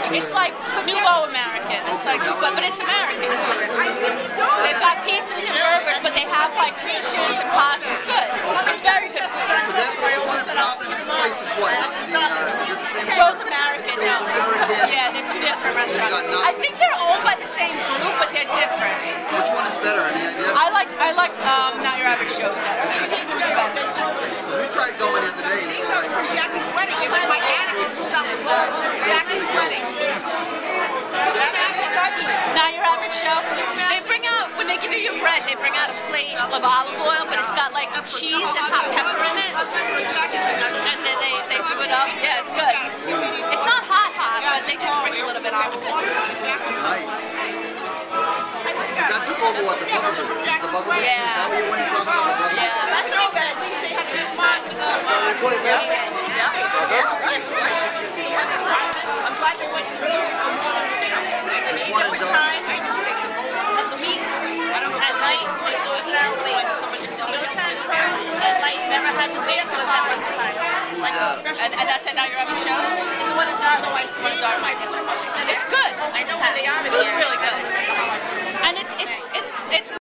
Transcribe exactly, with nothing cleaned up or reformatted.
It's like Nouveau American. It's like, but, but it's American. They've got pizzas and burgers, but they have like fishes and pasta. It's good. It's very good. Joe's American. Yeah, they're two different restaurants. I think they're owned by the same group, but they're different. Which one is better? Any idea? I like I like um, Not Your Average Joe's better. Which better? We tried going the other day. These are from Jackie's wedding. They went by attic and pulled out the clothes from Jackie's wedding. Not Your Average Joe. They bring out, when they give you your bread, they bring out a plate of olive oil, but it's got like cheese and hot pepper in it. And then they, they do it up. Yeah, it's good. It's not hot hot, but they just sprinkle a little bit on it. Nice. That took over what, the bugaboo? The bugaboo? Yeah. Is that what you when you talk about the bugaboo? Yeah, that's I know that at least they had two spots. I'm glad they went through different times of the week. At night, it was an hour wait. Sometimes at night, never had to wait until at lunchtime. And, and that's at Not Your Average Show? It's the one in Dartmouth. So I see It's good. I know where they are in the Food's area. really good. And it's, it's, it's, it's